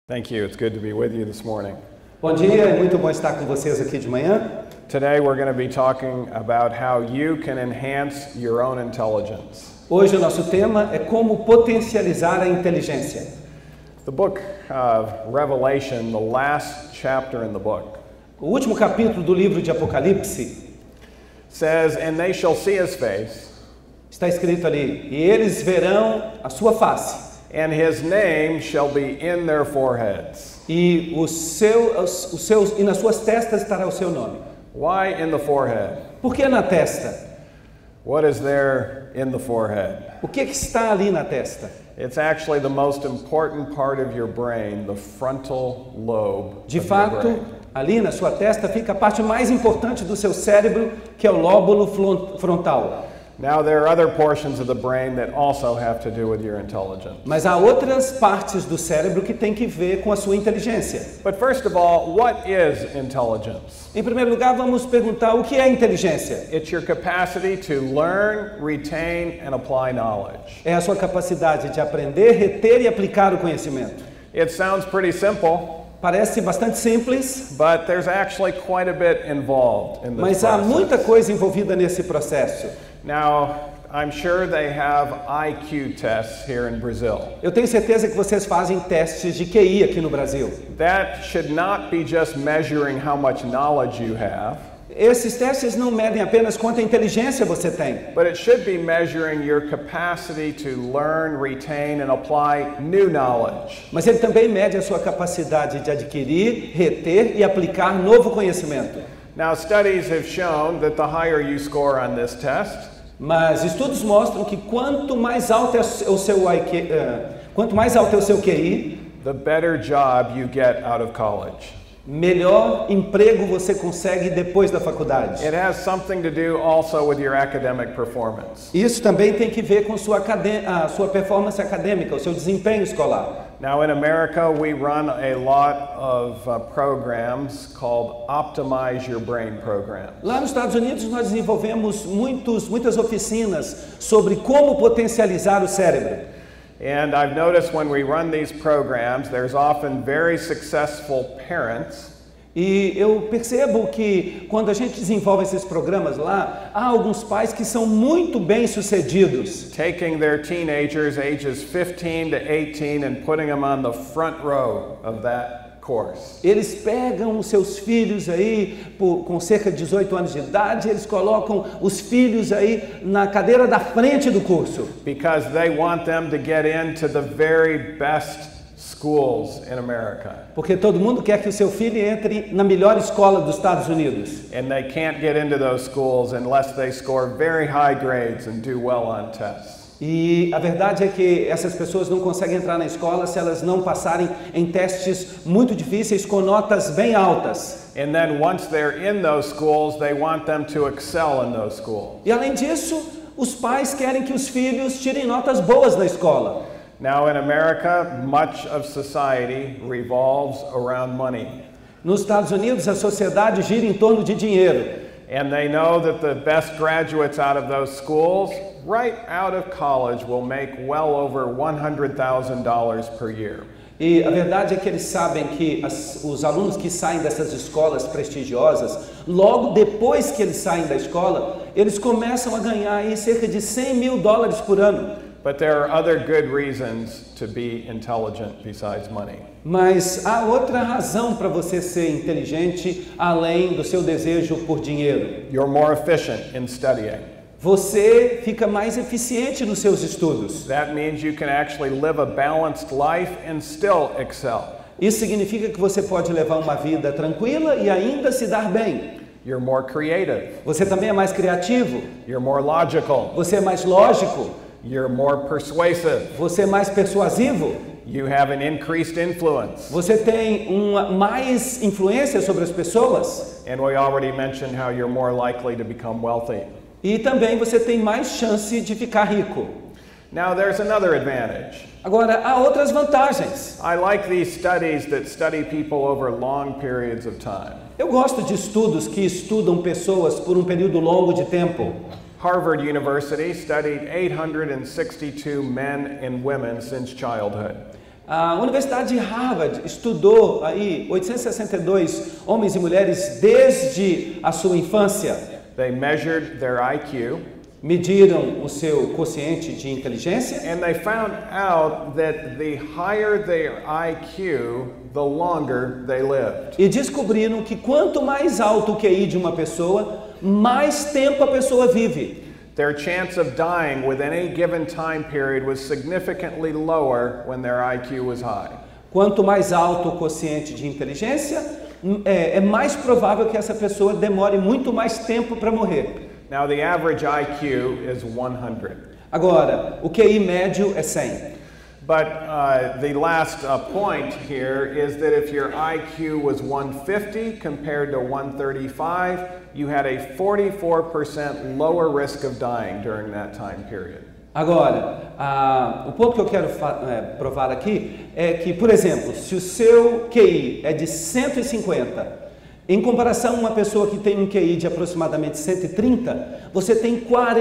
Thank you. It's good to be with you this morning. Bom dia, é muito bom estar com vocês aqui de manhã. Today we're going to be talking about how you can enhance your own intelligence. Hoje o nosso tema é como potencializar a inteligência. The book of Revelation, the last chapter in the book, O último capítulo do livro de Apocalipse says, "And they shall see his face, está escrito ali: e eles verão a sua face, and his name shall be in their foreheads." e e nas suas testas estará o seu nome. Why in the forehead? Por que na testa? What is there in the forehead? O que está ali na testa? It's actually the most important part of your brain, the frontal lobe. De of your fato, brain. ali na sua testa fica a parte mais importante do seu cérebro, que é o lóbulo frontal. Now, there are other portions of the brain that also have to do with your intelligence. Mas há outras partes do cérebro que têm que ver com a sua inteligência. But first of all, what is intelligence? Em primeiro lugar, vamos perguntar o que é inteligência. It's your capacity to learn, retain, and apply knowledge. É a sua capacidade de aprender, reter e aplicar o conhecimento. It sounds pretty simple, Parece bastante simples, but there's actually quite a bit involved in this mas há process. muita coisa envolvida nesse processo. Now, I'm sure they have IQ tests here in Brazil. Eu tenho certeza que vocês fazem testes de QI aqui no Brasil. That should not be just measuring how much knowledge you have, Esses testes não medem apenas quanta inteligência você tem, but it should be measuring your capacity to learn, retain, and apply new knowledge. mas ele também mede a sua capacidade de adquirir, reter e aplicar novo conhecimento. Now, studies have shown that the higher you score on this test, Mas estudos mostram que quanto mais alto é o seu IQ, quanto mais alto é o seu QI, the better job you get out of college. melhor emprego você consegue depois da faculdade. It has something to do also with your academic performance. Isso também tem que ver com a sua performance acadêmica, o seu desempenho escolar. Now, in America, we run a lot of programs called Optimize Your Brain programs. Lá nos Estados Unidos nós desenvolvemos muitas oficinas sobre como potencializar o cérebro. And I've noticed when we run these programs, there's often very successful parents E eu percebo que quando a gente desenvolve esses programas lá, há alguns pais que são muito bem-sucedidos, taking their teenagers ages 15 to 18 and putting them on the front row of that course. Eles pegam os seus filhos aí com cerca de 18 anos de idade, eles colocam os filhos aí na cadeira da frente do curso, Because they want them to get into the very best schools in America. porque todo mundo quer que o seu filho entre na melhor escola dos Estados Unidos. And they can't get into those schools unless they score very high grades and do well on tests. E a verdade é que essas pessoas não conseguem entrar na escola se elas não passarem em testes muito difíceis com notas bem altas. And then once they're in those schools, they want them to excel in those schools. E além disso, os pais querem que os filhos tirem notas boas na escola. Now in America, much of society revolves around money. Nos Estados Unidos, a sociedade gira em torno de dinheiro. And they know that the best graduates out of those schools, right out of college, will make well over $100,000 per year. E a verdade é que eles sabem que os alunos que saem dessas escolas prestigiosas, logo depois que eles saem da escola, eles começam a ganhar aí cerca de $100 mil por ano. But there are other good reasons to be intelligent besides money. Mas há outra razão para você ser inteligente além do seu desejo por dinheiro. You're more efficient in studying. Você fica mais eficiente nos seus estudos. That means you can actually live a balanced life and still excel. Isso significa que você pode levar uma vida tranquila e ainda se dar bem. You're more creative. Você também é mais criativo. You're more logical. Você é mais lógico. You're more persuasive. Você é mais persuasivo. You have an increased influence. Você tem mais influência sobre as pessoas. And we already mentioned how you're more likely to become wealthy. E também você tem mais chance de ficar rico. Now there's another advantage. Agora, há outras vantagens. I like these studies that study people over long periods of time. Eu gosto de estudos que estudam pessoas por um período longo de tempo. Harvard University studied 862 men and women since childhood. A Universidade de Harvard estudou aí 862 homens e mulheres desde a sua infância. They measured their IQ. Mediram o seu quociente de inteligência. And they found out that the higher their IQ, the longer they lived. E descobriram que quanto mais alto o QI de uma pessoa, mais tempo a pessoa vive. Their chance of dying within any given time period was significantly lower when their IQ was high. Quanto mais alto o quociente de inteligência, é mais provável que essa pessoa demore muito mais tempo para morrer. Now the average IQ is 100. Agora, o QI médio é 100. But the last point here is that if your IQ was 150 compared to 135, you had a 44% lower risk of dying during that time period. Agora, o ponto que eu quero provar aqui é que, por exemplo, se o seu QI é de 150, em comparação a uma pessoa que tem um QI de aproximadamente 130, você tem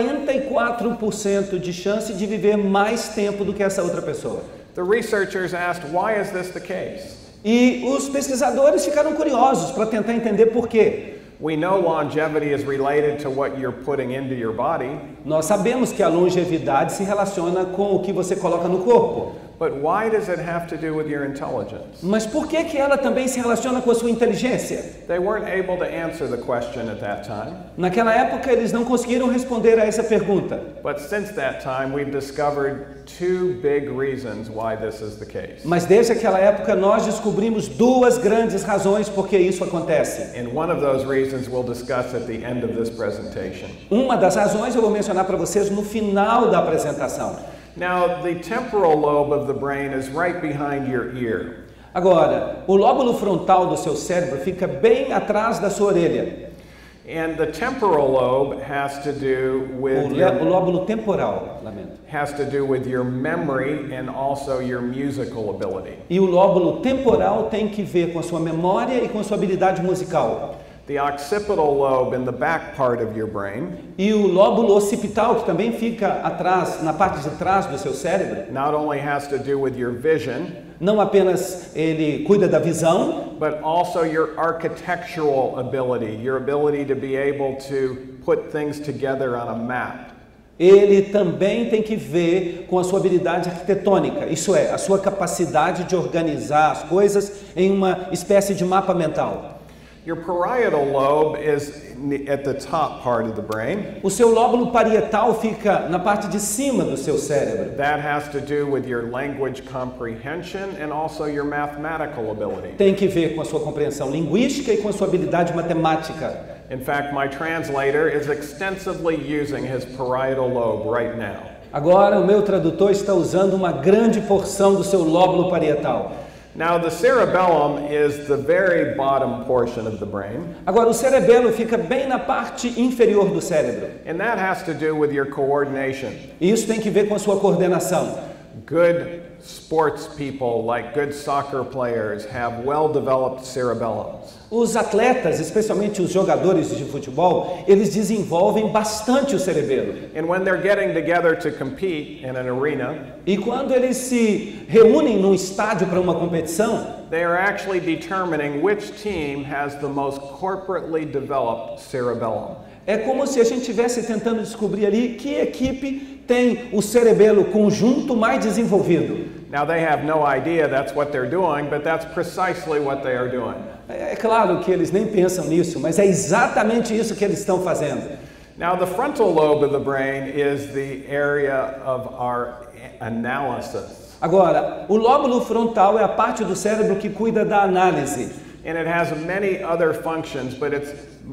44% de chance de viver mais tempo do que essa outra pessoa. The researchers asked, why is this the case? E os pesquisadores ficaram curiosos para tentar entender por quê. We know longevity is related to what you're putting into your body. Nós sabemos que a longevidade se relaciona com o que você coloca no corpo. But why does it have to do with your intelligence? Mas por que ela também se relaciona com a sua inteligência? They weren't able to answer the question at that time. Naquela época eles não conseguiram responder a essa pergunta. But since that time we've discovered two big reasons why this is the case. Mas desde aquela época nós descobrimos duas grandes razões por que isso acontece. And one of those reasons we'll discuss at the end of this presentation. Uma das razões eu vou mencionar para vocês no final da apresentação. Now, the temporal lobe of the brain is right behind your ear. Agora, o lóbulo frontal do seu cérebro fica bem atrás da sua orelha. And the temporal lobe has to do with O lóbulo temporal, lamento. has to do with your memory and also your musical ability. E o lóbulo temporal tem que ver com a sua memória e com a sua habilidade musical. The occipital lobe in the back part of your brain E o lóbulo occipital, que também fica atrás, na parte de trás do seu cérebro, not only has to do with your vision, não apenas ele cuida da visão, but also your architectural ability, your ability to be able to put things together on a map. ele também tem que ver com a sua habilidade arquitetônica, isso é, a sua capacidade de organizar as coisas em uma espécie de mapa mental. Your parietal lobe is at the top part of the brain. O seu lóbulo parietal fica na parte de cima do seu cérebro. That has to do with your language comprehension and also your mathematical ability. Tem que ver com a sua compreensão linguística e com a sua habilidade matemática. In fact, my translator is extensively using his parietal lobe right now. Agora, o meu tradutor está usando uma grande porção do seu lóbulo parietal. Now, the cerebellum is the very bottom portion of the brain, Agora, o cerebelo fica bem na parte inferior do cérebro. and that has to do with your coordination. E isso tem que ver com a sua coordenação. Good sports people, like good soccer players, have well-developed cerebellums. Os atletas, especialmente os jogadores de futebol, eles desenvolvem bastante o cerebelo. And when they're getting together to compete in an arena, E quando eles se reúnem num estádio para uma competição, they are actually determining which team has the most corporately developed cerebellum. é como se a gente estivesse tentando descobrir ali que equipe tem o cerebelo conjunto mais desenvolvido. Now, they have no idea that's what they're doing, but that's precisely what they are doing. É claro que eles nem pensam nisso, mas é exatamente isso que eles estão fazendo. Now, the frontal lobe of the brain is the area of our analysis. Agora, o lóbulo frontal é a parte do cérebro que cuida da análise. And it has many other functions, but its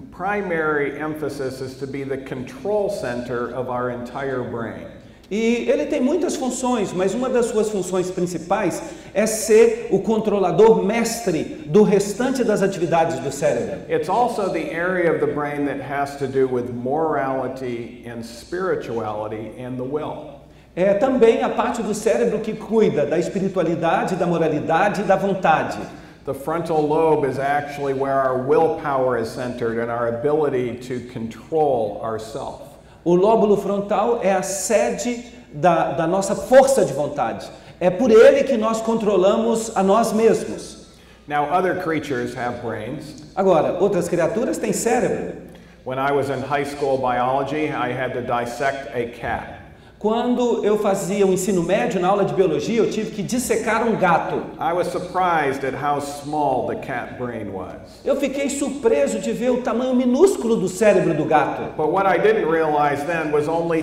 primary emphasis is to be the control center of our entire brain. E ele tem muitas funções, mas uma das suas funções principais é ser o controlador mestre do restante das atividades do cérebro. It's also the area of the brain that has to do with morality and spirituality and the will. É também a parte do cérebro que cuida da espiritualidade, da moralidade e da vontade. The frontal lobe is actually where our willpower is centered and our ability to control ourselves. O lóbulo frontal é a sede da nossa força de vontade. É por ele que nós controlamos a nós mesmos. Now, other creatures have brains. Agora, outras criaturas têm cérebro. When I was in high school biology, I had to dissect a cat. Quando eu fazia o ensino médio, na aula de biologia, eu tive que dissecar um gato. I was surprised at how small the cat brain was. Eu fiquei surpreso de ver o tamanho minúsculo do cérebro do gato. But what I didn't realize then was only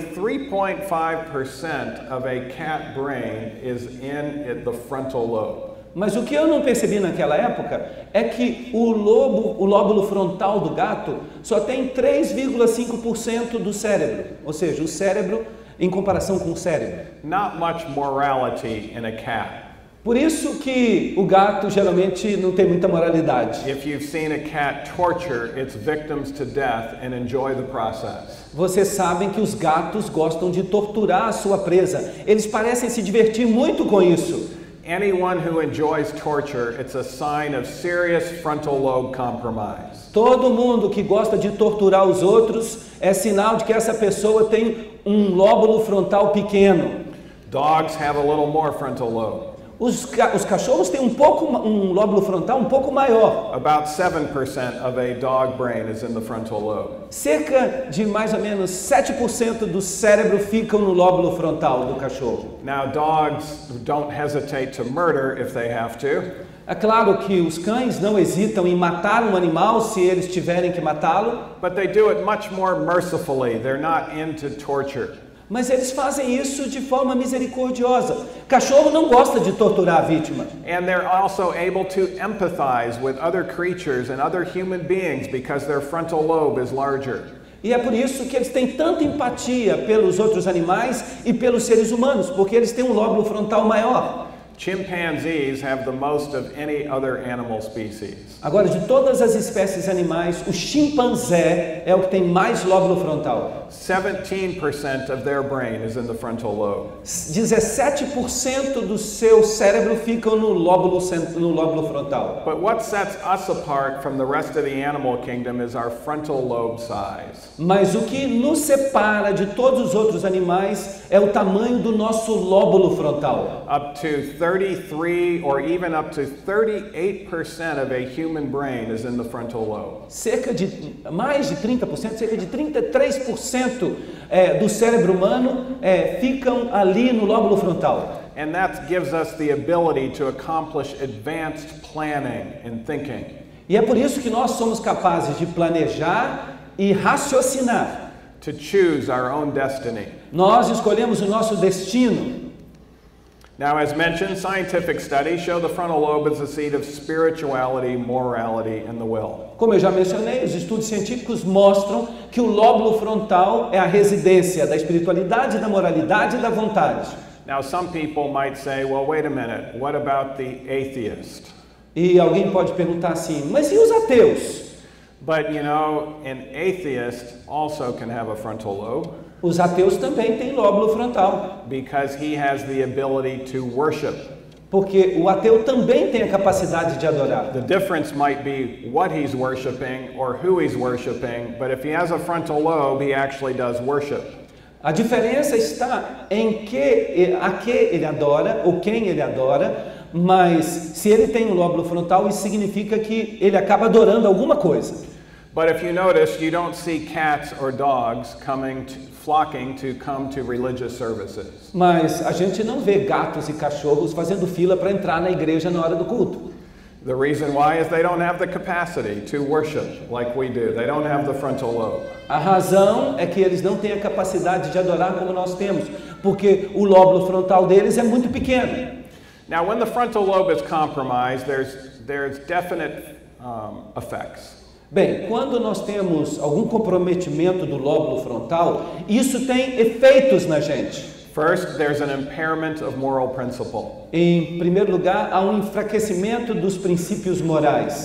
3.5% of a cat brain is in the frontal lobe. Mas o que eu não percebi naquela época é que o lóbulo frontal do gato só tem 3,5% do cérebro. Ou seja, o cérebro em comparação com o cérebro. Not much morality in a cat. Por isso que o gato geralmente não tem muita moralidade. If you've seen a cat torture its victims to death and enjoy the process. Vocês sabem que os gatos gostam de torturar a sua presa. Eles parecem se divertir muito com isso. Anyone who enjoys torture, it's a sign of serious frontal lobe compromise. Todo mundo que gosta de torturar os outros é sinal de que essa pessoa tem um lóbulo frontal pequeno. Dogs have a little more frontal lobe. Os cachorros têm um lóbulo frontal um pouco maior. About 7% of a dog brain is in the frontal lobe. Cerca de mais ou menos 7% do cérebro ficam no lóbulo frontal do cachorro. Now, dogs don't hesitate to murder if they have to. É claro que os cães não hesitam em matar um animal se eles tiverem que matá-lo. But they do it much more mercifully. They're not into torture. Mas eles fazem isso de forma misericordiosa. Cachorro não gosta de torturar a vítima. And they're also able to empathize with other creatures and other human beings because their frontal lobe is larger. E é por isso que eles têm tanta empatia pelos outros animais e pelos seres humanos, porque eles têm um lóbulo frontal maior. Chimpanzees have the most of any other animal species. Agora, de todas as espécies animais, o chimpanzé é o que tem mais lóbulo frontal. 17% of their brain is in the frontal lobe. 17% do seu cérebro ficam no lóbulo frontal. But what sets us apart from the rest of the animal kingdom is our frontal lobe size. Mas o que nos separa de todos os outros animais é o tamanho do nosso lóbulo frontal. Up to 33 or even up to 38% of a human brain is in the frontal lobe. Mais de 30%, cerca de 33% do cérebro humano ficam ali no lóbulo frontal. And that gives us the ability to accomplish advanced planning and thinking. E é por isso que nós somos capazes de planejar e raciocinar. To choose our own destiny. Nós escolhemos o nosso destino. Now, as mentioned, scientific studies show the frontal lobe is the seat of spirituality, morality, and the will. Como eu já mencionei, os estudos científicos mostram que o lóbulo frontal é a residência da espiritualidade, da moralidade e da vontade. Now, some people might say, well, wait a minute, what about the atheist? E alguém pode perguntar assim, mas e os ateus? But, you know, an atheist also can have a frontal lobe. Os ateus também têm lóbulo frontal. Because he has the ability to worship. Porque o ateu também tem a capacidade de adorar. The difference might be what he's worshiping or who he's worshiping, but if he has a frontal lobe, he actually does worship. A diferença está em a que ele adora ou quem ele adora, mas se ele tem um lóbulo frontal, isso significa que ele acaba adorando alguma coisa. But if you notice, you don't see cats or dogs flocking to come to religious services. Mas a gente não vê gatos e cachorros fazendo fila para entrar na igreja na hora do culto. The reason why is they don't have the capacity to worship like we do. They don't have the frontal lobe. A razão é que eles não têm a capacidade de adorar como nós temos, porque o lóbulo frontal deles é muito pequeno. Now, when the frontal lobe is compromised, there's definite effects. Bem, quando nós temos algum comprometimento do lóbulo frontal, isso tem efeitos na gente. First, there's an impairment of moral principle. Em primeiro lugar, há um enfraquecimento dos princípios morais.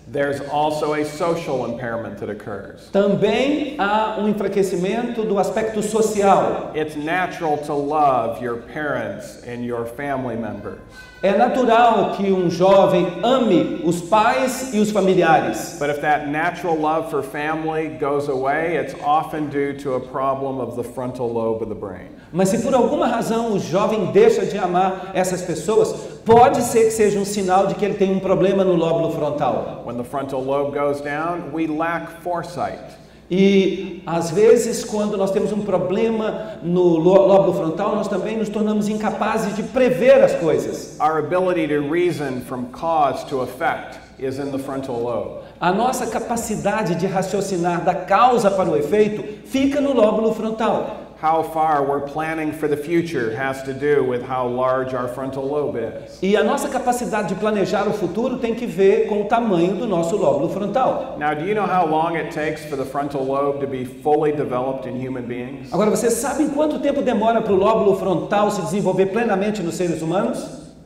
There's also a social impairment that occurs. Também há um enfraquecimento do aspecto social. It's natural to love your parents and your family members. É natural que um jovem ame os pais e os familiares. But if that natural love for family goes away, it's often due to a problem of the frontal lobe of the brain. Mas se por alguma razão o jovem deixa de amar essas pessoas, pode ser que seja um sinal de que ele tem um problema no lóbulo frontal. When the frontal lobe goes down, we lack foresight. E às vezes, quando nós temos um problema no lóbulo frontal, nós também nos tornamos incapazes de prever as coisas. Our ability to reason from cause to effect is in the frontal lobe. A nossa capacidade de raciocinar da causa para o efeito fica no lóbulo frontal. How far we're planning for the future has to do with how large our frontal lobe is. E a nossa capacidade de planejar o futuro tem que ver com o tamanho do nosso lóbulo frontal. Now, do you know how long it takes for the frontal lobe to be fully developed in human beings? Agora, vocês sabem quanto tempo demora para o lóbulo frontal se desenvolver plenamente nos seres humanos?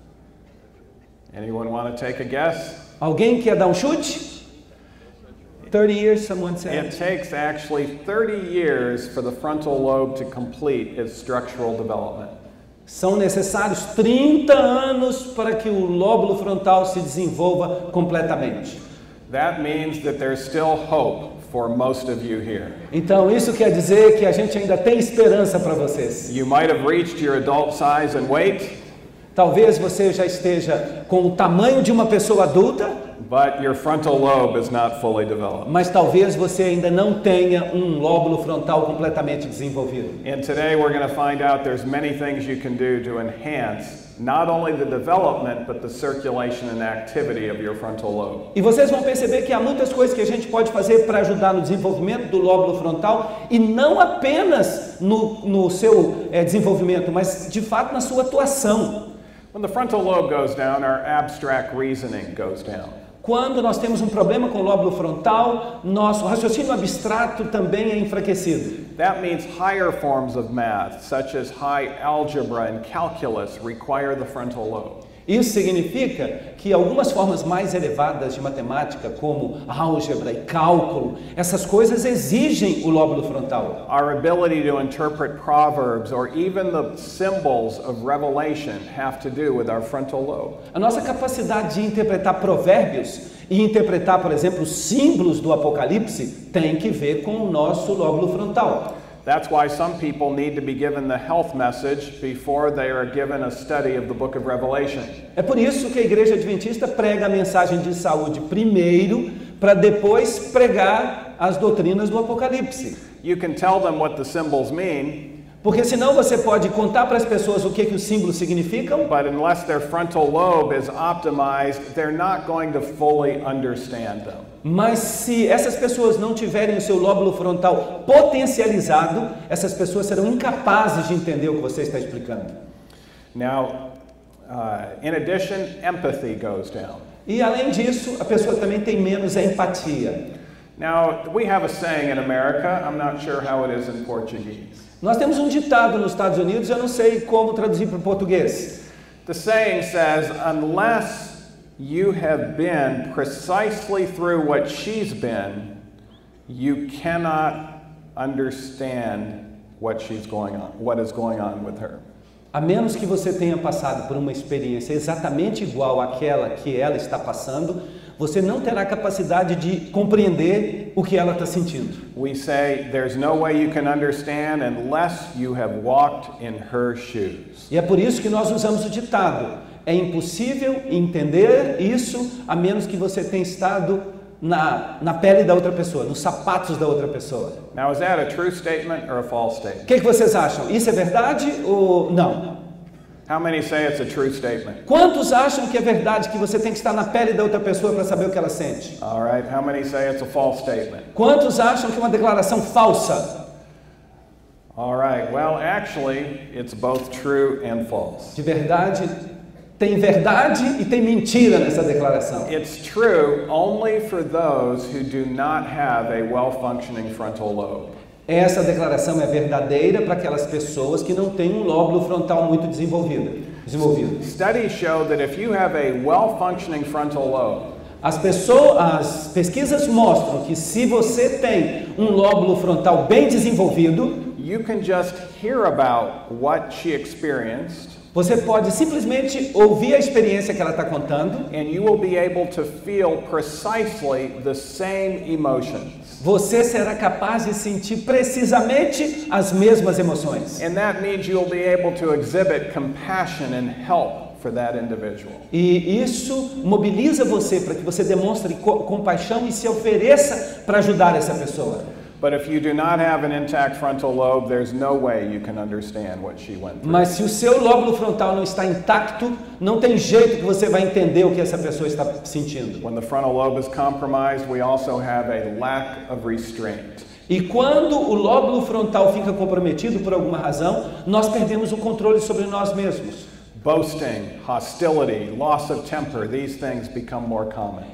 Anyone want to take a guess? Alguém quer dar um chute? 30 years, someone said. It takes actually 30 years for the frontal lobe to complete its structural development. São necessários 30 anos para que o lóbulo frontal se desenvolva completamente. That means that there's still hope for most of you here. Então, isso quer dizer que a gente ainda tem esperança para vocês. You might have reached your adult size and weight, Talvez você já esteja com o tamanho de uma pessoa adulta, but your frontal lobe is not fully developed. mas talvez você ainda não tenha um lóbulo frontal completamente desenvolvido. And today we're going to find out there's many things you can do to enhance not only the development but the circulation and activity of your frontal lobe. E vocês vão perceber que há muitas coisas que a gente pode fazer para ajudar no desenvolvimento do lóbulo frontal e não apenas no seu desenvolvimento, mas de fato na sua atuação. When the frontal lobe goes down, our abstract reasoning goes down. Quando nós temos um problema com o lóbulo frontal, nosso raciocínio abstrato também é enfraquecido. That means higher forms of math, such as high algebra and calculus, require the frontal lobe. Isso significa que algumas formas mais elevadas de matemática, como álgebra e cálculo, essas coisas exigem o lóbulo frontal. Our ability to interpret proverbs or even the symbols of Revelation have to do with our frontal lobe. A nossa capacidade de interpretar provérbios e interpretar, por exemplo, os símbolos do Apocalipse tem que ver com o nosso lóbulo frontal. That's why some people need to be given the health message before they are given a study of the book of Revelation. É por isso que a Igreja Adventista prega a mensagem de saúde primeiro, para depois pregar as doutrinas do Apocalipse. You can tell them what the symbols mean, Porque senão você pode contar para as pessoas o que os símbolos significam, but unless their frontal lobe is optimized, they're not going to fully understand them. mas se essas pessoas não tiverem o seu lóbulo frontal potencializado, essas pessoas serão incapazes de entender o que você está explicando. Now, in addition, empathy goes down. E além disso, a pessoa também tem menos empatia. Now, we have a saying in America, I'm not sure how it is in Portuguese. Nós temos um ditado nos Estados Unidos, eu não sei como traduzir para o português. The saying says, unless you have been precisely through what she's been, you cannot understand what is going on with her. A menos que você tenha passado por uma experiência exatamente igual àquela que ela está passando, você não terá capacidade de compreender o que ela está sentindo. We say there's no way you can understand unless you have walked in her shoes. E é por isso que nós usamos o ditado: é impossível entender isso a menos que você tenha estado na pele da outra pessoa, nos sapatos da outra pessoa. Now, is that a true statement or a false O statement? que vocês acham? Isso é verdade ou não? How many say it's a true statement? Quantos acham que é verdade que você tem que estar na pele da outra pessoa para saber o que ela sente? All right, how many say it's a false statement? Quantos acham que é uma declaração falsa? All right, well, actually, it's both true and false. De verdade, tem verdade e tem mentira nessa declaração. It's true only for those who do not have a well-functioning frontal lobe. Essa declaração é verdadeira para aquelas pessoas que não têm um lóbulo frontal muito desenvolvido. Studies show that if you have a well-functioning frontal lobe, As pesquisas mostram que se você tem um lóbulo frontal bem desenvolvido, you can just hear about what she experienced, você pode simplesmente ouvir a experiência que ela está contando, and you will be able to feel precisely the same emotions. você será capaz de sentir precisamente as mesmas emoções. And that means you'll be able to exhibit compassion and help for that individual. E isso mobiliza você para que você demonstre compaixão e se ofereça para ajudar essa pessoa. But if you do not have an intact frontal lobe, there's no way you can understand what she went through. Mas se o seu lóbulo frontal não está intacto, não tem jeito que você vai entender o que essa pessoa está sentindo. When the frontal lobe is compromised, we also have a lack of restraint. E quando o lóbulo frontal fica comprometido por alguma razão, nós perdemos o controle sobre nós mesmos. Boasting, hostility, loss of temper, these things become more common.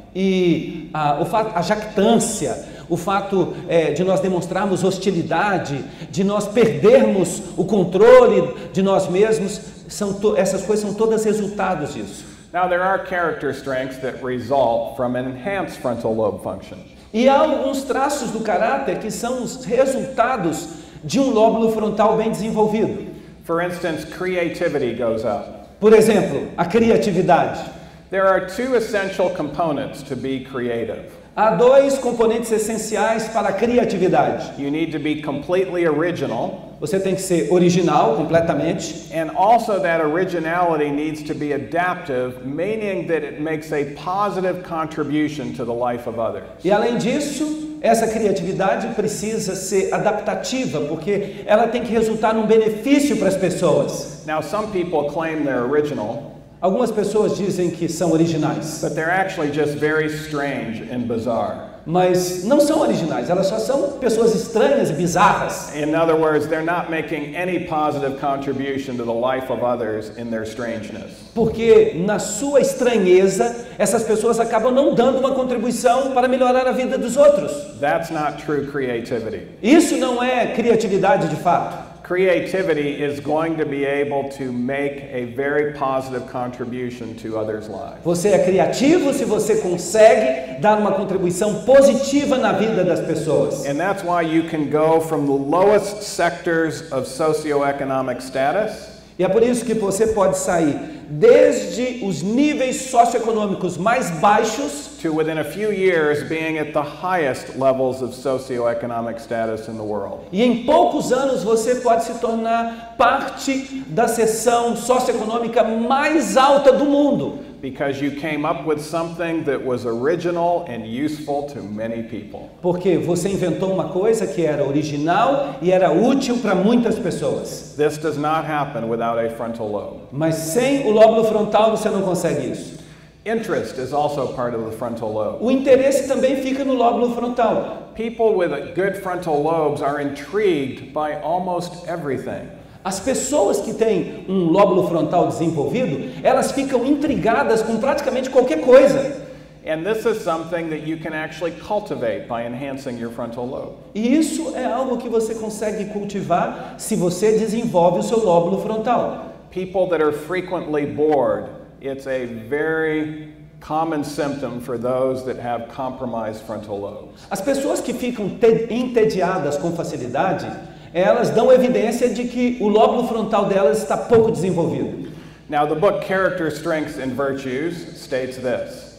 E a jactância, o fato de nós demonstrarmos hostilidade, de nós perdermos o controle de nós mesmos, essas coisas são todas resultados disso. Now there are character strengths that result from an enhanced frontal lobe function. E há alguns traços do caráter que são os resultados de um lóbulo frontal bem desenvolvido. For instance, creativity goes up. Por exemplo, a criatividade. There are two essential components to be creative. Há dois componentes essenciais para a criatividade. You need to be completely original. Você tem que ser original completamente. And also that originality needs to be adaptive, meaning that it makes a positive contribution to the life of others. E além disso, essa criatividade precisa ser adaptativa, porque ela tem que resultar num benefício para as pessoas. Now some people claim they're original. Algumas pessoas dizem que são originais, But they're actually just very strange and bizarre. mas não são originais, elas só são pessoas estranhas e bizarras. In other words, they're not making any positive contribution to the life of others in their strangeness. Porque na sua estranheza, essas pessoas acabam não dando uma contribuição para melhorar a vida dos outros. That's not true creativity. Isso não é criatividade de fato. Creativity is going to be able to make a very positive contribution to others' lives. Você é criativo se você consegue dar uma contribuição positiva na vida das pessoas. And that's why you can go from the lowest sectors of socioeconomic status E é por isso que você pode sair desde os níveis socioeconômicos mais baixos to within a few years being at the highest levels of socioeconomic status in the world. e em poucos anos você pode se tornar parte da seção socioeconômica mais alta do mundo. Because you came up with something that was original and useful to many people. Porque você inventou uma coisa que era original e era útil para muitas pessoas. This does not happen without a frontal lobe. Mas sem o lóbulo frontal você não consegue isso. Interest is also part of the frontal lobe. O interesse também fica no lóbulo frontal. People with good frontal lobes are intrigued by almost everything. As pessoas que têm um lóbulo frontal desenvolvido, elas ficam intrigadas com praticamente qualquer coisa. And this is something that you can actually cultivate by enhancing your frontal lobe. E isso é algo que você consegue cultivar se você desenvolve o seu lóbulo frontal. People that are frequently bored, it's a very common symptom for those that have compromised frontal lobes. As pessoas que ficam entediadas com facilidade, elas dão evidência de que o lóbulo frontal delas está pouco desenvolvido. Now, the book Character, Strengths, and Virtues states this.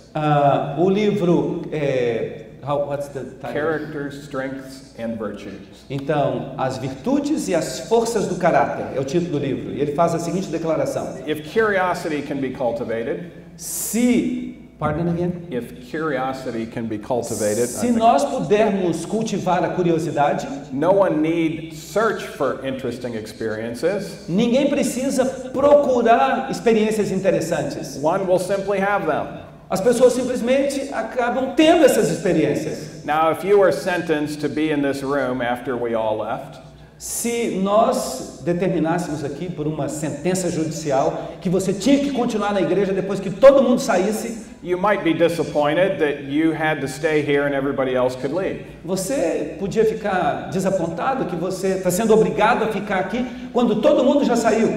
O livro, what's the title? Character, Strengths, and Virtues. Então, as virtudes e as forças do caráter é o título do livro. E ele faz a seguinte declaração: If curiosity can be cultivated, If curiosity can be cultivated, se nós pudermos cultivar a curiosidade, no one need search for interesting experiences. Ninguém precisa procurar experiências interessantes. One will simply have them. As pessoas simplesmente acabam tendo essas experiências. Now, if you were sentenced to be in this room after we all left, se nós determinássemos aqui por uma sentença judicial que você tinha que continuar na igreja depois que todo mundo saísse, you might be disappointed that you had to stay here and everybody else could leave. Você podia ficar desapontado que você está sendo obrigado a ficar aqui quando todo mundo já saiu.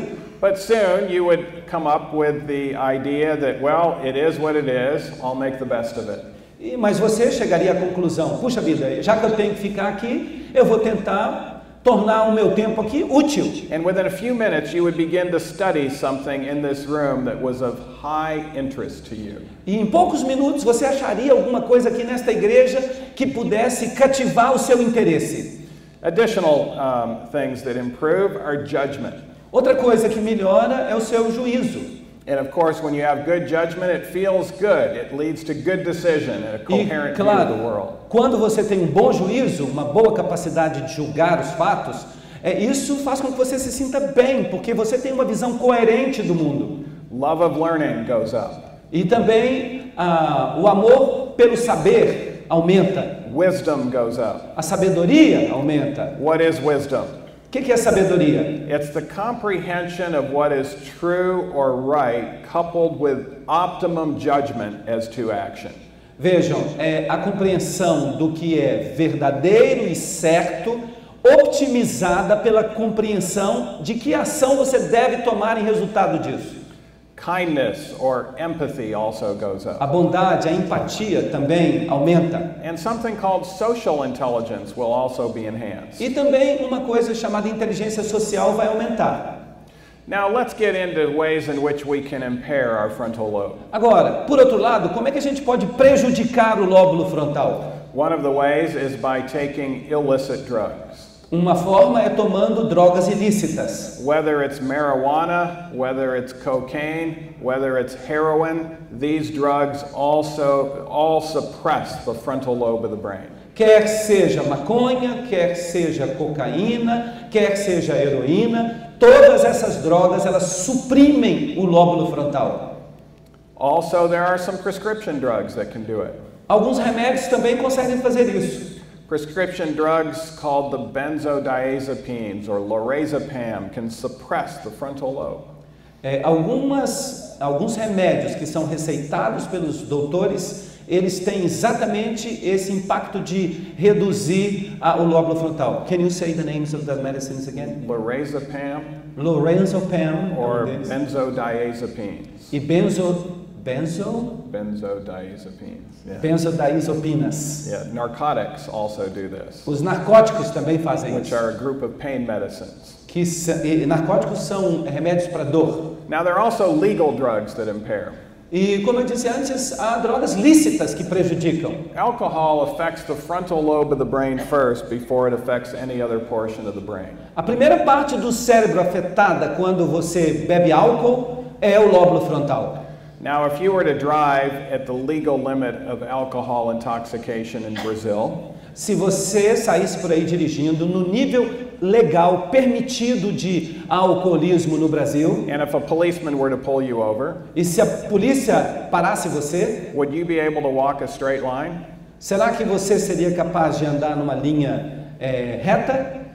But soon you would come up with the idea that, well, it is what it is, I'll make the best of it. Mas você chegaria à conclusão, puxa vida, já que eu tenho que ficar aqui, eu vou tentar tornar o meu tempo aqui útil. And within a few minutes you would begin to study something in this room that was of high interest to you. E em poucos minutos você acharia alguma coisa aqui nesta igreja que pudesse cativar o seu interesse. Additional things that improve are judgment. Outra coisa que melhora é o seu juízo. And of course, when you have good judgment, it feels good. It leads to good decision and a coherent view of the world. Quando você tem um bom juízo, uma boa capacidade de julgar os fatos, isso faz com que você se sinta bem, porque você tem uma visão coerente do mundo. Love of learning goes up. E também o amor pelo saber aumenta. Wisdom goes up. A sabedoria aumenta. What is wisdom? O que é sabedoria? It's the comprehension of what is true or right, coupled with optimum judgment as to action. Vejam, é a compreensão do que é verdadeiro e certo, optimizada pela compreensão de que ação você deve tomar em resultado disso. Kindness or empathy also goes up. A bondade, a empatia também aumenta. And something called social intelligence will also be enhanced. E também uma coisa chamada inteligência social vai aumentar. Now let's get into ways in which we can impair our frontal lobe. Agora, por outro lado, como é que a gente pode prejudicar o lóbulo frontal? One of the ways is by taking illicit drugs. Uma forma é tomando drogas ilícitas. Whether it's marijuana, whether it's cocaine, whether it's heroin, these drugs all suppress the frontal lobe of the brain. Quer seja maconha, quer seja cocaína, quer seja heroína, todas essas drogas elas suprimem o lóbulo frontal. Also, there are some prescription drugs that can do it. Alguns remédios também conseguem fazer isso. Prescription drugs called the benzodiazepines or lorazepam can suppress the frontal lobe. Alguns remédios que são receitados pelos doutores, eles têm exatamente esse impacto de reduzir o lóbulo frontal. Can you say the names of the medicines again? Lorazepam Lorazepam or benzodiazepines. E Benzodiazepines. Yeah. Benzodiazepinas. Yeah, narcotics also do this. Os narcóticos também fazem Which isso. are a group of pain medicines. Narcóticos são remédios para dor. Now there are also legal drugs that impair. E como eu disse antes, há drogas lícitas que prejudicam. Alcohol affects the frontal lobe of the brain first before it affects any other portion of the brain. A primeira parte do cérebro afetada quando você bebe álcool é o lóbulo frontal. Now, if you were to drive at the legal limit of alcohol intoxication in Brazil, se você saísse por aí dirigindo no nível legal permitido de alcoolismo no Brasil, and if a policeman were to pull you over, e se a polícia parasse você, would you be able to walk a straight line? será que você seria capaz de andar numa linha reta?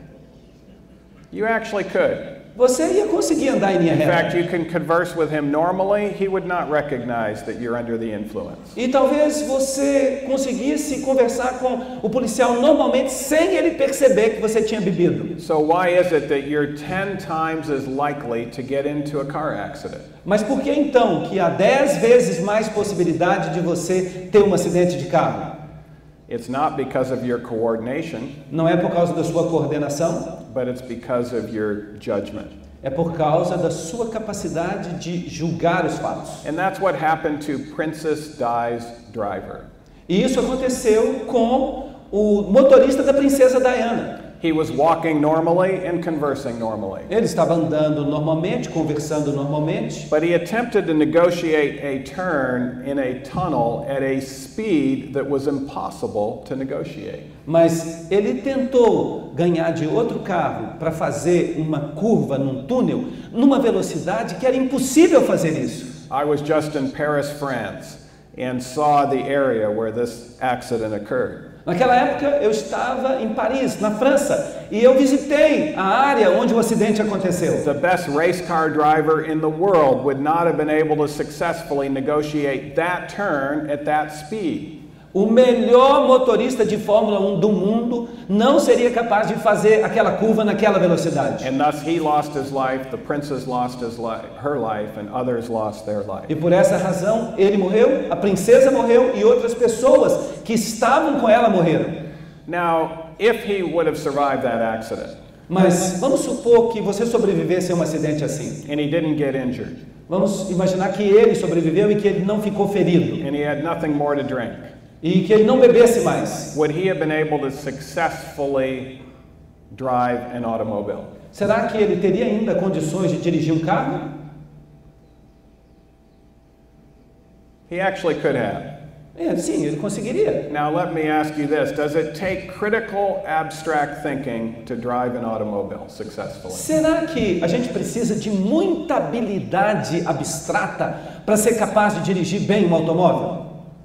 You actually could. Você ia conseguir andar em linha In fact, reta. you can converse with him normally. He would not recognize that you're under the influence. E talvez você conseguisse conversar com o policial normalmente sem ele perceber que você tinha bebido. So why is it that you're 10 times as likely to get into a car accident? Mas por que então que há 10 vezes mais possibilidade de você ter um acidente de carro? It's not because of your coordination, Não é por causa da sua coordenação, but it's because of your judgment. é por causa da sua capacidade de julgar os fatos. And that's what happened to Princess Di's driver. E isso aconteceu com o motorista da princesa Diana. He was walking normally and conversing normally. Ele estava andando normalmente, conversando normalmente, But he attempted to negotiate a turn in a tunnel at a speed that was impossible to negotiate. mas ele tentou ganhar de outro carro para fazer uma curva num túnel numa velocidade que era impossível fazer isso. I was just in Paris, France, and saw the area where this accident occurred. Naquela época eu estava em Paris, na França, e eu visitei a área onde o acidente aconteceu. The best race car driver in the world would not have been able to successfully negotiate that turn at that speed. O melhor motorista de Fórmula 1 do mundo não seria capaz de fazer aquela curva naquela velocidade. And thus he lost his life, the princess lost her life, and others lost their life. E por essa razão, ele morreu, a princesa morreu e outras pessoas que estavam com ela morreram. Now, if he would have survived that accident, Mas vamos supor que você sobrevivesse a um acidente assim. and he didn't get injured, Vamos imaginar que ele sobreviveu e que ele não ficou ferido. and he had nothing more to drink, E que ele não bebesse mais. would he have been able to successfully drive an automobile? Será que ele teria ainda condições de dirigir um carro? He actually could have. Sim, ele conseguiria. Now let me ask you this, does it take critical abstract thinking to drive an automobile successfully? Será que a gente precisa de muita habilidade abstrata para ser capaz de dirigir bem um automóvel?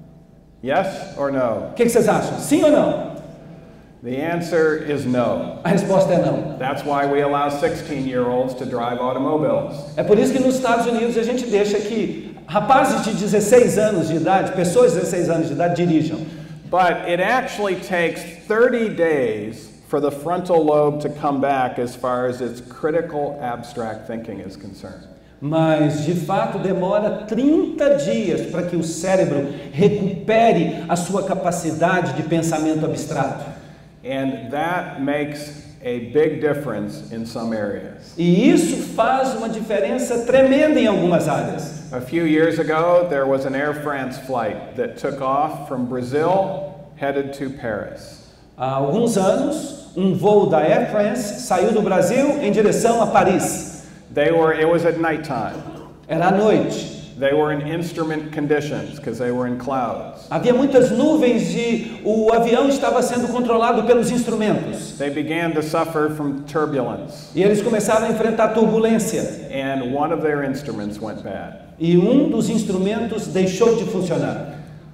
Yes or no? O que vocês acham? Sim ou não? The answer is no. A resposta é não. That's why we allow 16-year-olds to drive automobiles. É por isso que nos Estados Unidos a gente deixa que rapazes de 16 anos de idade, pessoas de 16 anos de idade dirijam. But it actually takes 30 days for the frontal lobe to come back as far as its critical abstract thinking is concerned. Mas, de fato, demora 30 dias para que o cérebro recupere a sua capacidade de pensamento abstrato. And that makes a big difference in some areas. E isso faz uma diferença tremenda em algumas áreas. A few years ago, there was an Air France flight that took off from Brazil, headed to Paris. Há alguns anos, um voo da Air France saiu do Brasil em direção a Paris. It was at nighttime. Era à noite. They were in instrument conditions because they were in clouds. Havia muitas nuvens e o avião estava sendo controlado pelos instrumentos. They began to suffer from turbulence, E eles começaram a enfrentar turbulência. and one of their instruments went bad. E um dos instrumentos deixou de funcionar.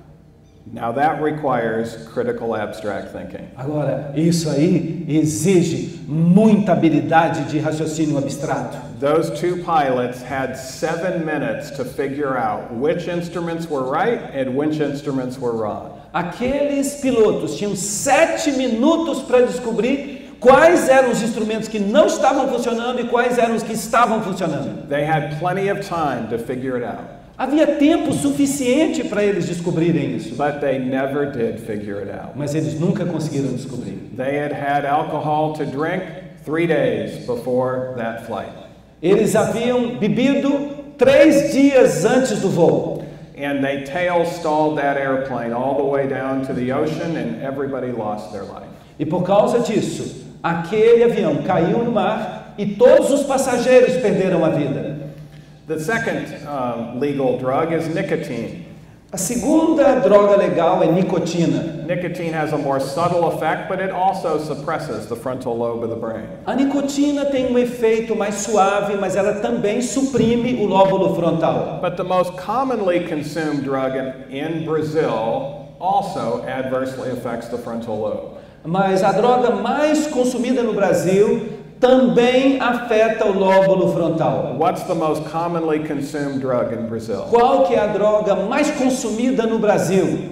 Now that requires critical abstract thinking. Agora, isso aí exige muita habilidade de raciocínio abstrato. Those two pilots had 7 minutes to figure out which instruments were right and which instruments were wrong. Aqueles pilotos tinham 7 minutos para descobrir quais eram os instrumentos que não estavam funcionando e quais eram os que estavam funcionando. They had plenty of time to figure it out, Havia tempo suficiente para eles descobrirem isso, but they never did figure it out. mas eles nunca conseguiram descobrir. They had alcohol to drink 3 days before that flight. Eles haviam bebido 3 dias antes do voo. And they tail stalled that airplane all the way down to the ocean, and everybody lost their life. E por causa disso, aquele avião caiu no mar e todos os passageiros perderam a vida. The second legal drug is nicotine. A segunda droga legal é nicotina. Nicotine has a more subtle effect, but it also suppresses the frontal lobe of the brain. A nicotina tem um efeito mais suave, mas ela também suprime o lóbulo frontal. But the most commonly consumed drug in Brazil also adversely affects the frontal lobe. Mas a droga mais consumida no Brasil também afeta o lóbulo frontal. What's the most commonly consumed drug in Brazil? Qual que é a droga mais consumida no Brasil?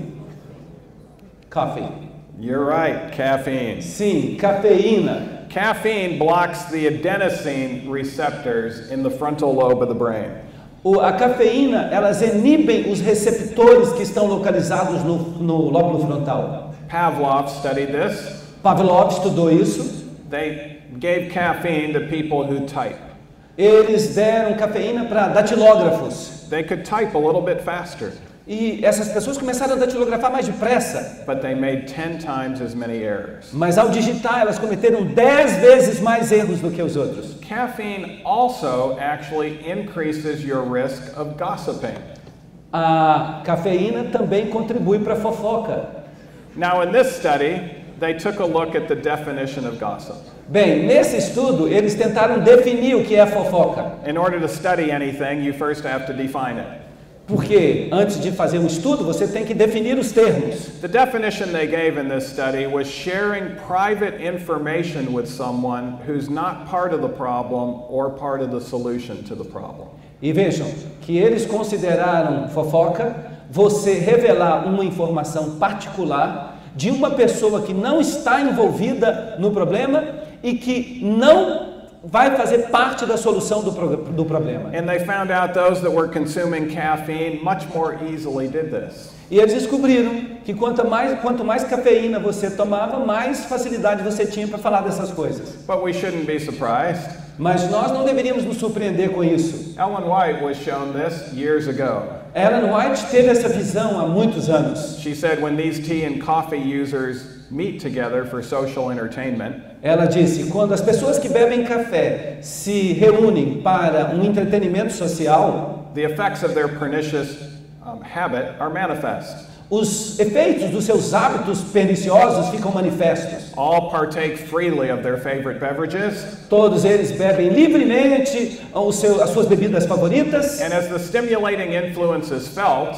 Coffee. You're right, caffeine. Sim, cafeína. Caffeine blocks the adenosine receptors in the frontal lobe of the brain. A cafeína, elas inibem os receptores que estão localizados no lóbulo frontal. Pavlov studied this. Pavlov estudou isso. They gave caffeine to people who type. Eles deram cafeína para datilógrafos. They could type a little bit faster, E essas pessoas começaram a datilografar mais depressa. but they made 10 times as many errors. Mas ao digitar, elas cometeram 10 vezes mais erros do que os outros. Caffeine also actually increases your risk of gossiping. A cafeína também contribui para a fofoca. Now, in this study, they took a look at the definition of gossip. Bem, nesse estudo, eles tentaram definir o que é fofoca. In order to study anything, you first have to define it. Porque antes de fazer um estudo, você tem que definir os termos. The definition they gave in this study was sharing private information with someone who's not part of the problem or part of the solution to the problem. E vejam que eles consideraram fofoca você revelar uma informação particular de uma pessoa que não está envolvida no problema e que não vai fazer parte da solução do problema. And they found out those that were consuming caffeine much more easily did this. E eles descobriram que quanto mais cafeína você tomava, mais facilidade você tinha para falar dessas coisas. But we shouldn't be surprised. Mas nós não deveríamos nos surpreender com isso. Ellen White was shown this years ago. Ellen White teve essa visão há muitos anos. She said when these tea and coffee users meet together for social entertainment, ela disse, quando as pessoas que bebem café se reúnem para um entretenimento social, the effects of their pernicious habit are manifest. Os efeitos dos seus hábitos perniciosos ficam manifestos. All partake freely of their favorite beverages. Todos eles bebem livremente as suas bebidas favoritas. And as the stimulating influence is felt,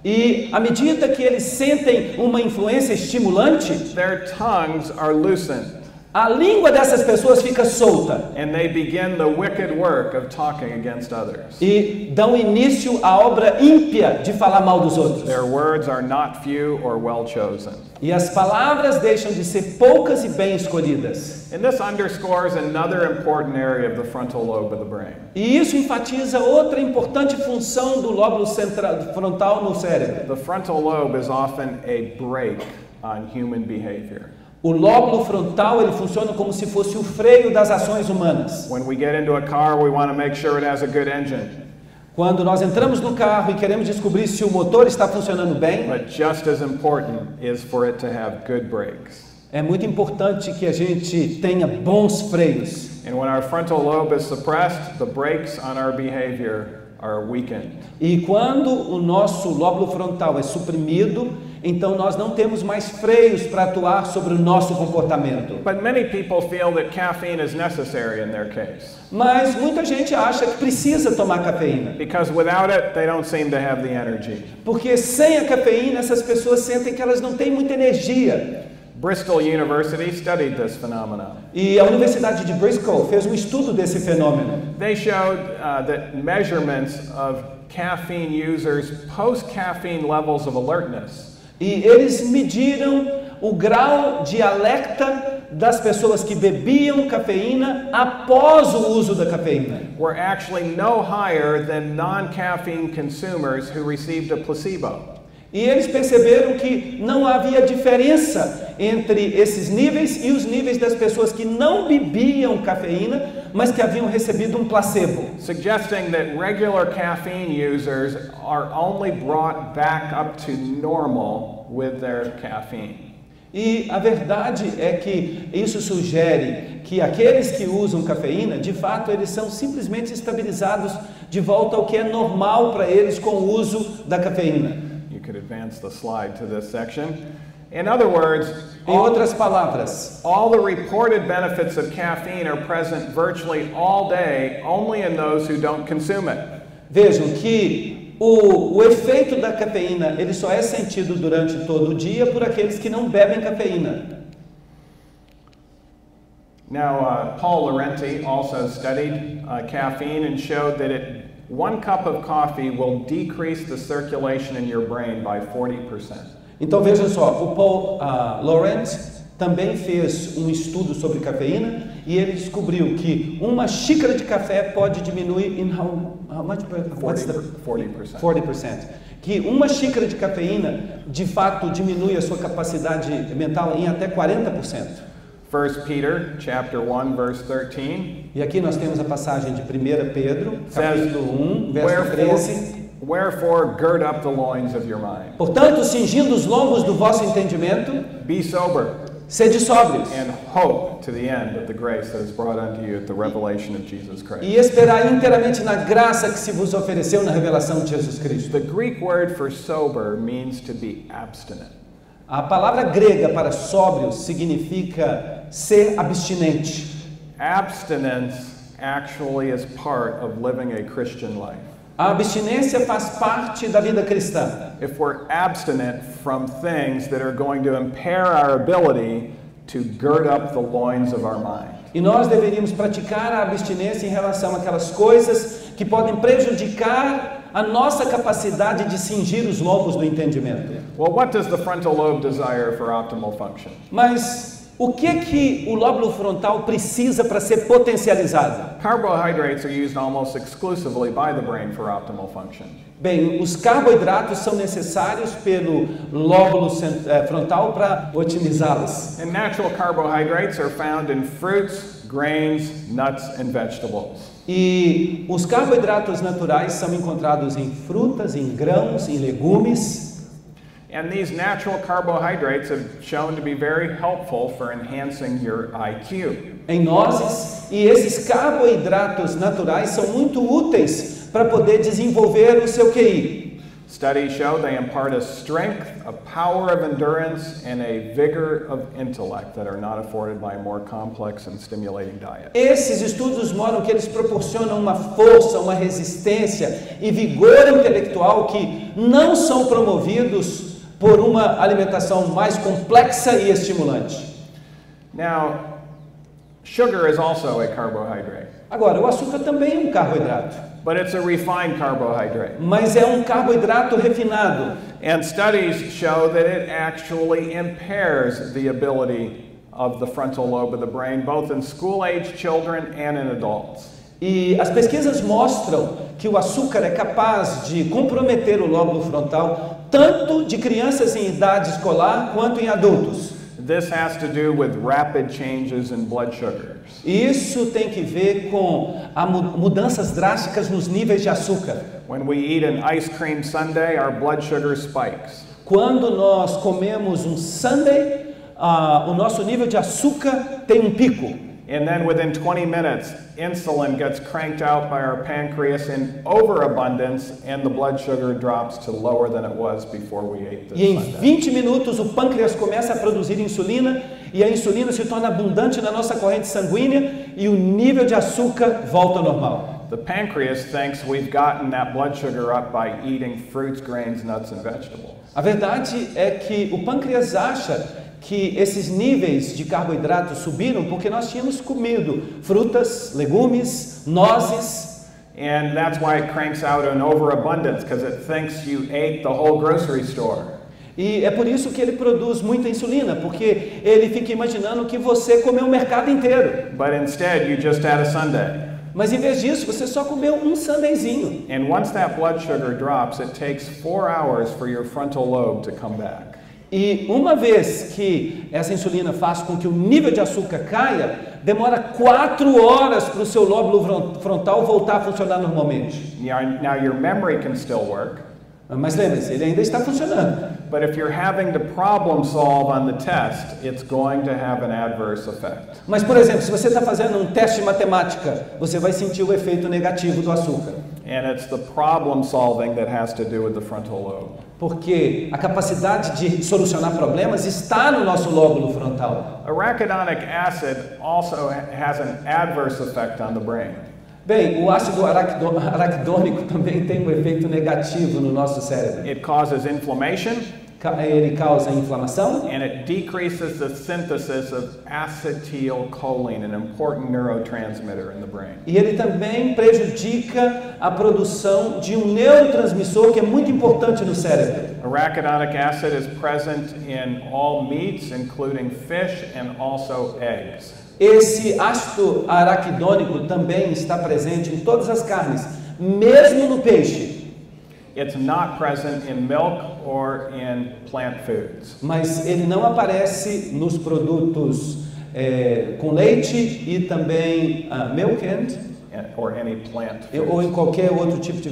e à medida que eles sentem uma influência estimulante, their tongues are loosened. A língua dessas pessoas fica solta. And they begin the wicked work of talking against others. E dão início à obra ímpia de falar mal dos outros. Their words are not few or well chosen. E as palavras deixam de ser poucas e bem escolhidas. And this underscores another important area of the frontal lobe of the brain. E isso enfatiza outra importante função do lóbulo frontal no cérebro. The frontal lobe is often a brake on human behavior. O lóbulo frontal ele funciona como se fosse o freio das ações humanas. When we get into a car, we want to make sure it has a good engine. Quando nós entramos no carro e queremos descobrir se o motor está funcionando bem, But just as important is for it to have good brakes. É muito importante que a gente tenha bons freios. And when our frontal lobe is suppressed, the brakes on our behavior are weakened. E quando o nosso lóbulo frontal é suprimido, então nós não temos mais freios para atuar sobre o nosso comportamento. But many people feel that caffeine is necessary in their case. Mas muita gente acha que precisa tomar cafeína. Because without it, they don't seem to have the energy. Porque sem a cafeína, essas pessoas sentem que elas não têm muita energia. Bristol University studied this phenomenon. E a Universidade de Bristol fez um estudo desse fenômeno. They showed that measurements of caffeine users' post-caffeine levels of alertness. E eles mediram o grau de alerta das pessoas que bebiam cafeína após o uso da cafeína. Were actually no higher than non-caffeine consumers who received a placebo. E eles perceberam que não havia diferença entre esses níveis e os níveis das pessoas que não bebiam cafeína, mas que haviam recebido um placebo. Suggesting that regular caffeine users are only brought back up to normal with their caffeine. E a verdade é que isso sugere que aqueles que usam cafeína, de fato, eles são simplesmente estabilizados de volta ao que é normal para eles com o uso da cafeína. You could advance the slide to this section. In other words, em outras palavras, all the reported benefits of caffeine are present virtually all day, only in those who don't consume it. Vejam que o efeito da cafeína ele só é sentido durante todo o dia por aqueles que não bebem cafeína. Now, Paul Laurenti also studied caffeine and showed that 1 cup of coffee will decrease the circulation in your brain by 40%. Então vejam só, o Paul Laurenti também fez um estudo sobre cafeína e ele descobriu que uma xícara de café pode diminuir em how much? 40%. Que uma xícara de cafeína de fato diminui a sua capacidade mental em até 40%. 1 Peter chapter 1 verse 13. E aqui nós temos a passagem de 1 Pedro, capítulo 1, verso 13. Wherefore gird up the loins of your mind. Portanto, cingindo os lombos do vosso entendimento, be sober. Sede sóbrios. And hope to the end of the grace that is brought unto you at the revelation of Jesus Christ. E esperai inteiramente na graça que se vos ofereceu na revelação de Jesus Cristo. The Greek word for sober means to be abstinent. A palavra grega para sóbrio significa ser abstinente. Abstinence actually is part of living a Christian life. A abstinência faz parte da vida cristã. If we're abstinent from things that are going to impair our ability to gird up the loins of our mind. E nós deveríamos praticar a abstinência em relação àquelas coisas que podem prejudicar a nossa capacidade de cingir os lombos do entendimento. Well, what does the frontal lobe desire for optimal function? Mas o que o lóbulo frontal precisa para ser potencializado? Carbohydrates are used almost exclusively by the brain for optimal function. Bem, os carboidratos são necessários pelo lóbulo frontal para otimizá-los. And natural carbohydrates are found in fruits, grains, nuts, and vegetables. E os carboidratos naturais são encontrados em frutas, em grãos, em legumes. And these natural carbohydrates have shown to be very helpful for enhancing your IQ. Em nozes, e esses carboidratos naturais são muito úteis para poder desenvolver o seu QI. Studies show they impart a strength, a power of endurance, and a vigor of intellect that are not afforded by a more complex and stimulating diet. Esses estudos mostram que eles proporcionam uma força, uma resistência e vigor intelectual que não são promovidos por uma alimentação mais complexa e estimulante. Now, sugar is also a carbohydrate. Agora, o açúcar também é um carboidrato, But it's a refined carbohydrate. mas é um carboidrato refinado. And studies show that it actually impairs the ability of the frontal lobe of the brain, both in school-age children and in adults. E as pesquisas mostram que o açúcar é capaz de comprometer o lóbulo frontal, tanto de crianças em idade escolar quanto em adultos. This has to do with rapid changes in blood sugars. Isso tem que ver com mudanças drásticas nos níveis de açúcar. When we eat an ice cream sundae, our blood sugar spikes. Quando nós comemos um sundae, o nosso nível de açúcar tem um pico. And then within 20 minutes, insulin gets cranked out by our pancreas in overabundance, and the blood sugar drops to lower than it was before we ate this E em sundae. 20 minutos o pâncreas começa a produzir insulina e a insulina se torna abundante na nossa corrente sanguínea e o nível de açúcar volta ao normal. The pancreas thinks we've gotten that blood sugar up by eating fruits, grains, nuts, and vegetables. A verdade é que o pâncreas acha que esses níveis de carboidrato subiram porque nós tínhamos comido frutas, legumes, nozes. And that's why it cranks out an overabundance, because it thinks you ate the whole grocery store. E é por isso que ele produz muita insulina, porque ele fica imaginando que você comeu o mercado inteiro. But instead, you just had a sundae. Mas em vez disso, você só comeu um sundaezinho. And once that blood sugar drops, it takes 4 hours for your frontal lobe to come back. E uma vez que essa insulina faz com que o nível de açúcar caia, demora 4 horas para o seu lóbulo frontal voltar a funcionar normalmente. Now your memory can still work. Mas lembre-se, ele ainda está funcionando. But if you're having to problem solve on the test, it's going to have an adverse effect. Mas, por exemplo, se você está fazendo um teste de matemática, você vai sentir o efeito negativo do açúcar. And it's the problem solving that has to do with the frontal lobe. Porque a capacidade de solucionar problemas está no nosso lóbulo frontal. Arachidonic acid also has an adverse effect on the brain. Bem, o ácido araquidônico também tem um efeito negativo no nosso cérebro. It causes inflammation. Ele causa inflamação. And it decreases the synthesis of acetylcholine, an important neurotransmitter in the brain. E ele também prejudica a produção de um neurotransmissor que é muito importante no cérebro. Arachidonic acid is present in all meats, including fish and also eggs. Esse ácido araquidônico também está presente em todas as carnes, mesmo no peixe. It's not present in milk or in plant foods. Mas ele não aparece nos produtos com leite e também milk or any plant foods. ou em qualquer outro tipo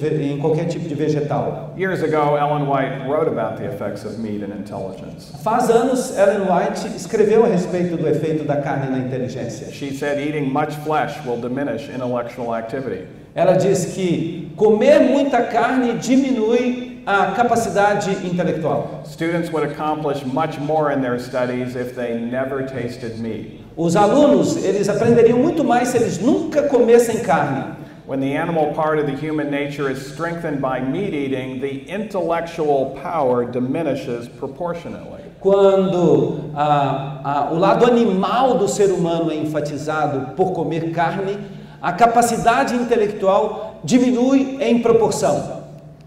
de vegetal. Years ago, Ellen White wrote about the effects of meat and intelligence. Faz anos, Ellen White escreveu a respeito do efeito da carne na inteligência. She said eating much flesh will diminish intellectual activity. Ela diz que comer muita carne diminui a capacidade intelectual. Students would accomplish much more in their studies if they never tasted meat. Os alunos, eles aprenderiam muito mais se eles nunca comessem carne. When the animal part of the human nature is strengthened by meat eating, the intellectual power diminishes proportionately. quando o lado animal do ser humano é enfatizado por comer carne, a capacidade intelectual diminui em proporção.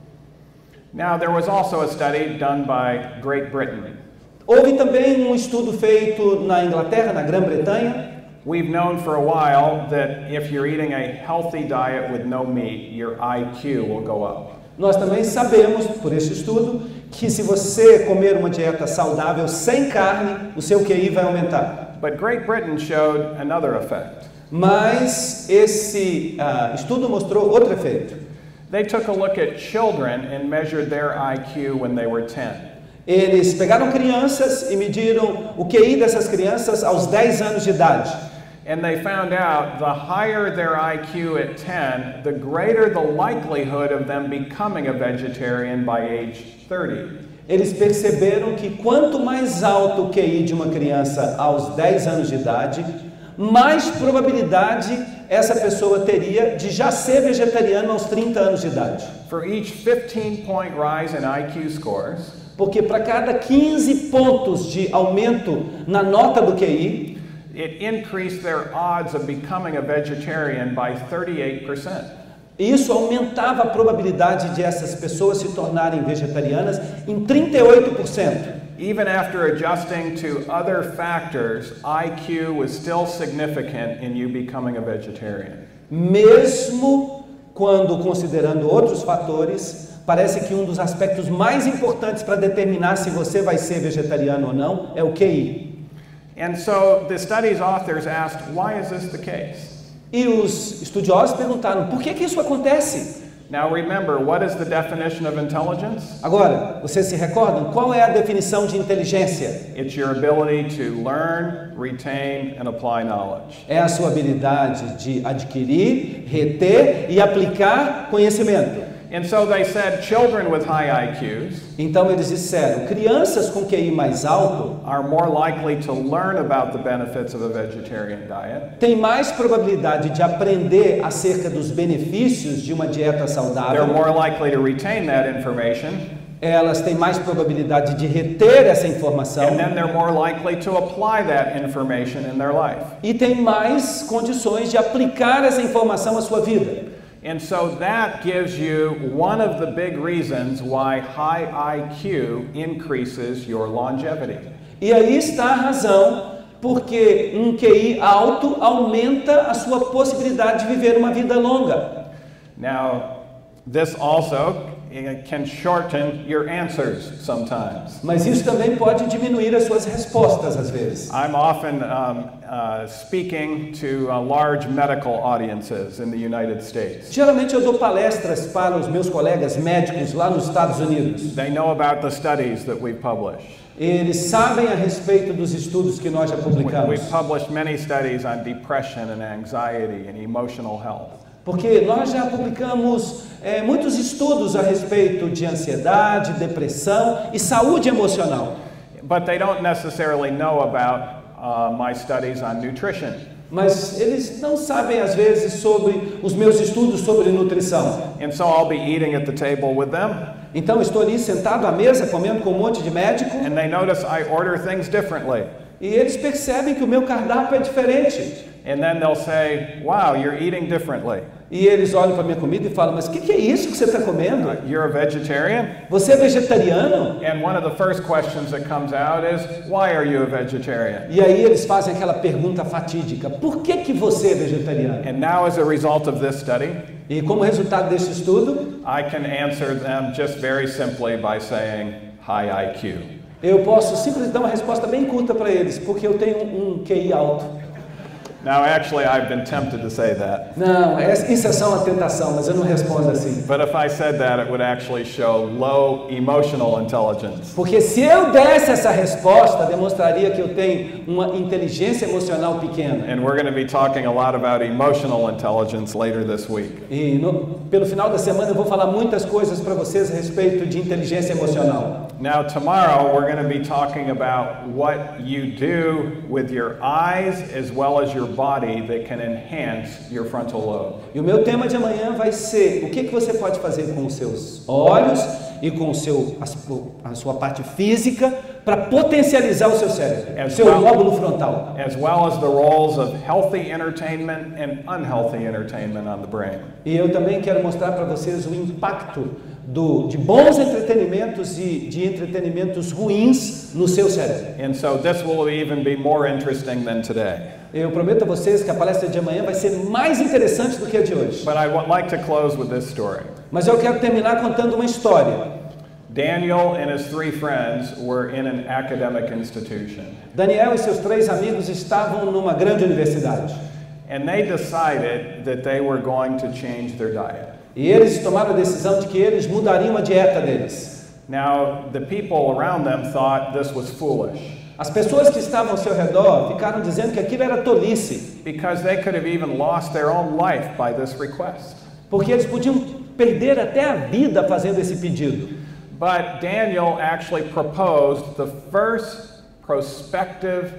Now, there was also a study done by Great Britain. Houve também um estudo feito na Inglaterra, na Grã-Bretanha. We've known for a while that if you're eating a healthy diet with no meat, your IQ will go up. Nós também sabemos, por esse estudo, que se você comer uma dieta saudável sem carne, o seu QI vai aumentar. But Great Britain showed another effect. Mas esse estudo mostrou outro efeito. They took a look at children and measured their IQ when they were 10. Eles pegaram crianças e mediram o QI dessas crianças aos 10 anos de idade. And they found out the higher their IQ at 10, the greater the likelihood of them becoming a vegetarian by age 30. Eles perceberam que quanto mais alto o QI de uma criança aos 10 anos de idade, mais probabilidade essa pessoa teria de já ser vegetariano aos 30 anos de idade. For each 15-point rise in IQ scores, porque para cada 15 pontos de aumento na nota do QI, it increased their odds of becoming a vegetarian by 38%. Isso aumentava a probabilidade de essas pessoas se tornarem vegetarianas em 38%. Even after adjusting to other factors, IQ was still significant in you becoming a vegetarian. Mesmo quando considerando outros fatores, parece que um dos aspectos mais importantes para determinar se você vai ser vegetariano ou não é o QI. And so the study's authors asked, why is this the case? E os estudiosos perguntaram, por que isso acontece? Now remember, what is the definition of intelligence? Agora, vocês se recordam? Qual é a definição de inteligência? It's your ability to learn, retain, and apply knowledge. É a sua habilidade de adquirir, reter e aplicar conhecimento. And so they said children with high IQs Então eles disseram, crianças com QI mais alto are more likely to learn about the benefits of a vegetarian diet. têm mais probabilidade de aprender acerca dos benefícios de uma dieta saudável. They're more likely to retain that information. Elas têm mais probabilidade de reter essa informação. And then they're more likely to apply that information in their life. E têm mais condições de aplicar essa informação à sua vida. And so that gives you one of the big reasons why high IQ increases your longevity. E aí está a razão porque um QI alto aumenta a sua possibilidade de viver uma vida longa. Now, this also can shorten your answers sometimes. Mas isso também pode diminuir as suas respostas às vezes. I'm often speaking to large medical audiences in the United States. Geralmente eu dou palestras para os meus colegas médicos lá nos Estados Unidos. They know about the studies that we publish. Eles sabem a respeito dos estudos que nós já publicamos. We've published many studies on depression and anxiety and emotional health. Porque nós já publicamos muitos estudos a respeito de ansiedade, depressão e saúde emocional. But they don't necessarily know about my studies on nutrition. Mas eles não sabem às vezes sobre os meus estudos sobre nutrição. And so I'll be eating at the table with them. Então estou ali sentado à mesa comendo com um monte de médico. And they notice I order things differently. E eles percebem que o meu cardápio é diferente. And then they'll say, wow, you're eating differently. E eles olham para a minha comida e falam, mas o que é isso que você está comendo? You're a vegetarian? Você é vegetariano? And one of the first questions that comes out is, why are you a vegetarian? E aí eles fazem aquela pergunta fatídica, por que você é vegetariano? And now as a result of this study, E como resultado desse estudo, I can answer them just very simply by saying, high IQ. eu posso simplesmente dar uma resposta bem curta para eles, porque eu tenho um QI alto. Now, actually, I've been tempted to say that. Não, isso é só uma tentação, mas eu não respondo assim. But if I said that, it would actually show low emotional intelligence. Porque se eu desse essa resposta, demonstraria que eu tenho uma inteligência emocional pequena. And we're going to be talking a lot about emotional intelligence later this week. E pelo final da semana eu vou falar muitas coisas para vocês a respeito de inteligência emocional. Now, tomorrow, we're going to be talking about what you do with your eyes as well as your body that can enhance your frontal lobe. E o meu tema de amanhã vai ser o que você pode fazer com os seus olhos e com a sua parte física para potencializar o seu cérebro, As seu well- lóbulo frontal. as well as the roles of healthy entertainment and unhealthy entertainment on the brain. E eu também quero mostrar para vocês o impacto de bons entretenimentos e de entretenimentos ruins no seu cérebro. And so this will even be more interesting than today. Eu prometo a vocês que a palestra de amanhã vai ser mais interessante do que a de hoje. But I would like to close with this story. Mas eu quero terminar contando uma história. Daniel and his 3 friends were in an academic institution, Daniel e seus 3 amigos estavam numa grande universidade. and they decided that they were going to change their diet. E eles tomaram a decisão de que eles mudariam a dieta deles. Now, the people around them thought this was foolish, As pessoas que estavam ao seu redor ficaram dizendo que aquilo era tolice, because they could have even lost their own life by this request. porque eles podiam perder até a vida fazendo esse pedido. But Daniel actually proposed the first prospective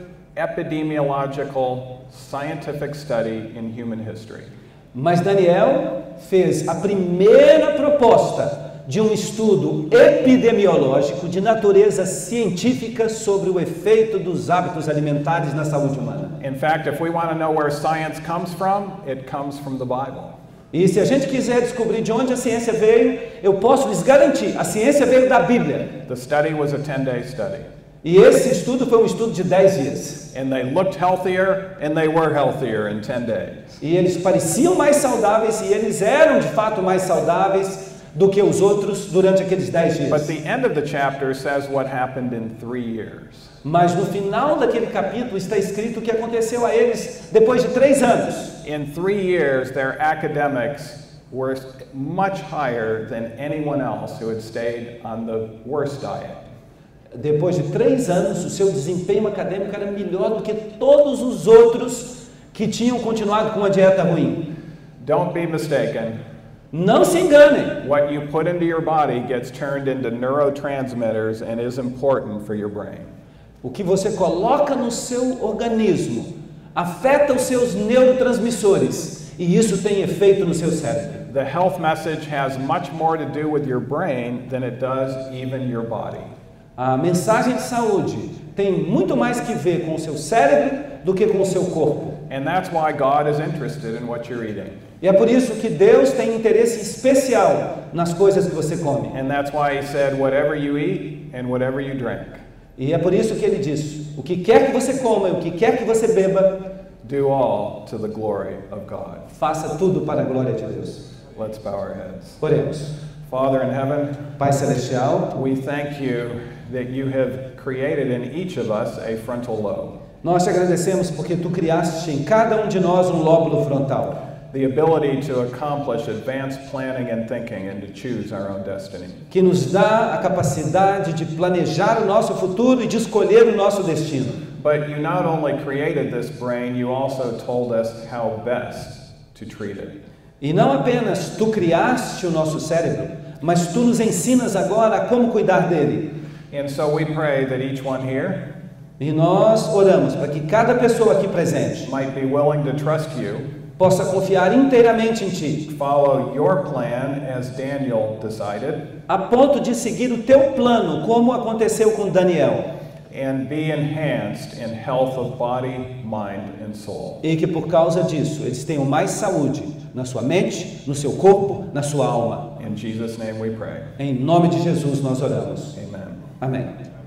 epidemiological scientific study in human history. Mas Daniel fez a primeira proposta de um estudo epidemiológico de natureza científica sobre o efeito dos hábitos alimentares na saúde humana. In fact, if we want to know where science comes from, it comes from the Bible. E se a gente quiser descobrir de onde a ciência veio, eu posso lhes garantir, a ciência veio da Bíblia. The study was a 10-day study. E esse estudo foi um estudo de 10 dias. And they looked healthier, and they were healthier in 10 days. E eles pareciam mais saudáveis e eles eram de fato mais saudáveis do que os outros durante aqueles 10 dias. But the end of the chapter says what happened in 3 years. Mas no final daquele capítulo está escrito o que aconteceu a eles depois de 3 anos. In 3 years, their academics were much higher than anyone else who had stayed on the worst diet. Depois de 3 anos, o seu desempenho acadêmico era melhor do que todos os outros que tinham continuado com a dieta ruim. Don't be mistaken. Não se enganem. What you put into your body gets turned into neurotransmitters and is important for your brain. O que você coloca no seu organismo afeta os seus neurotransmissores e isso tem efeito no seu cérebro. The health message has much more to do with your brain than it does even your body. A mensagem de saúde tem muito mais que ver com o seu cérebro do que com o seu corpo. And that's why God is interested in what you're eating. E é por isso que Deus tem interesse especial nas coisas que você come. And that's why he said, whatever you eat and whatever you drink, E é por isso que ele diz: o que quer que você coma e o que quer que você beba, do all to the glory of God. faça tudo para a glória de Deus. Let's bow our heads. Oremos. Father in heaven, Pai Celestial, we thank you that you have created in each of us a frontal lobe, nós te agradecemos porque tu criaste em cada um de nós um lóbulo frontal, the ability to accomplish advanced planning and thinking and to choose our own destiny. que nos dá a capacidade de planejar o nosso futuro e de escolher o nosso destino. But you not only created this brain, you also told us how best to treat it. E não apenas tu criaste o nosso cérebro, mas tu nos ensinas agora a como cuidar dele. And so we pray that each one here E nós oramos para que cada pessoa aqui presente might be willing to trust you, possa confiar inteiramente em ti, follow your plan as Daniel decided, a ponto de seguir o teu plano, como aconteceu com Daniel, and be enhanced in health of body, mind, and soul. e que por causa disso eles tenham mais saúde na sua mente, no seu corpo, na sua alma. In Jesus' name we pray. Em nome de Jesus nós oramos. Amen. Amém.